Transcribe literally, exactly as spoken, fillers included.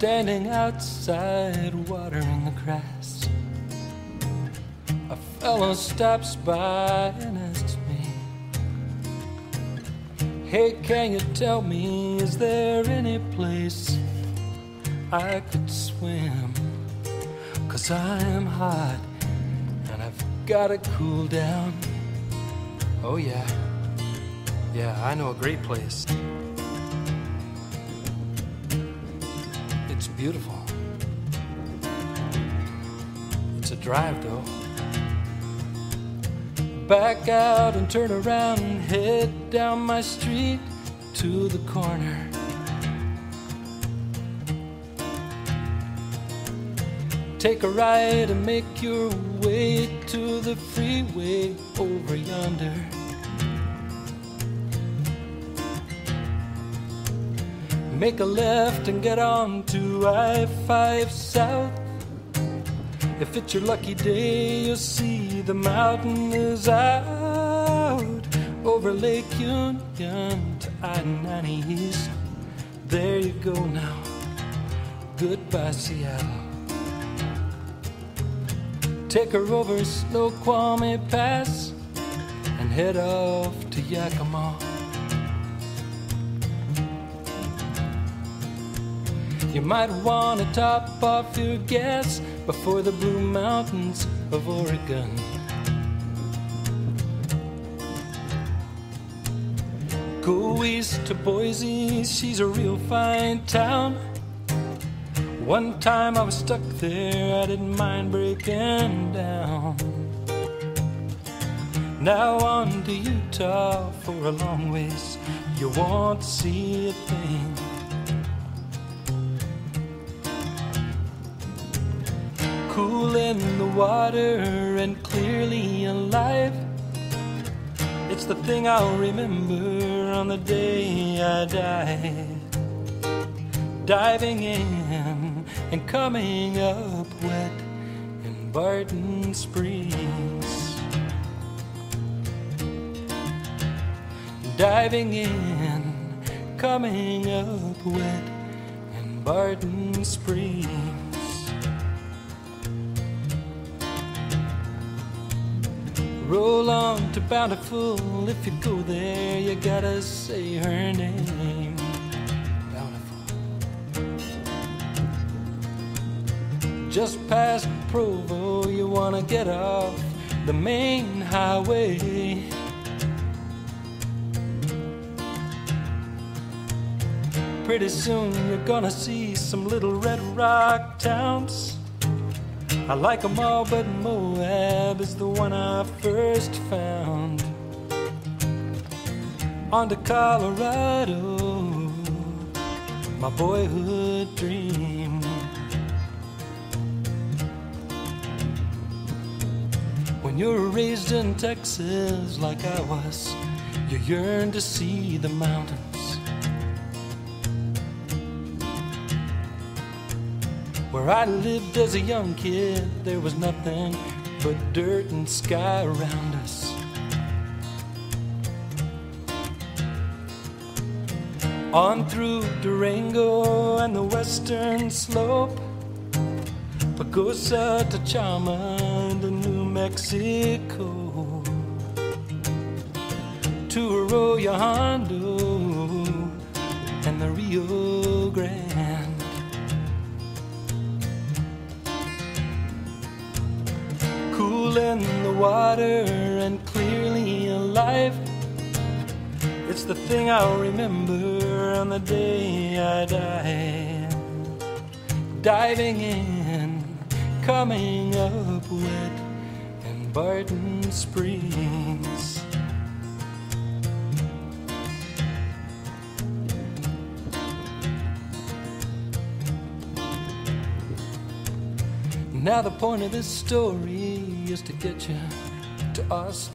standing outside watering the grass. A fellow stops by and asks me, "Hey, can you tell me, is there any place I could swim? 'Cause I am hot and I've gotta cool down." "Oh yeah, yeah, I know a great place. It's beautiful. It's a drive though. Back out and turn around and head down my street to the corner. Take a right and make your way to the freeway over yonder. Make a left and get on to I five South. If it's your lucky day, you'll see the mountain is out over Lake Union to I ninety East. There you go now. Goodbye, Seattle. Take her over Snoqualmie Pass and head off to Yakima. You might want to top off your gas before the Blue Mountains of Oregon. Go east to Boise, she's a real fine town. One time I was stuck there, I didn't mind breaking down. Now on to Utah for a long ways, you won't see a thing. Cool in the water and clearly alive, it's the thing I'll remember on the day I die. Diving in and coming up wet in Barton Springs. Diving in, coming up wet in Barton Springs. Roll on to Bountiful, if you go there, you gotta say her name. Just past Provo, you wanna get off the main highway. Pretty soon you're gonna see some little red rock towns. I like them all, but Moab is the one I first found. On to Colorado, my boyhood dream. When you were raised in Texas like I was, you yearn to see the mountains. Where I lived as a young kid, there was nothing but dirt and sky around us. On through Durango and the western slope, Pagosa to Chama to New Mexico, to Arroyo Hondo and the Rio Grande. Cool in the water and clearly alive, it's the thing I'll remember on the day I die. Diving in, coming up wet in Barton Springs. Now the point of this story is to get you to us.